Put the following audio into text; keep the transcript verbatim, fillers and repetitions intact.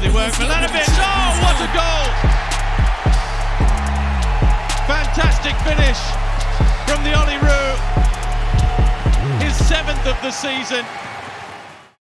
Lovely work, Milanovic. Oh, what a goal! Fantastic finish from the Ollie Roux. His seventh of the season.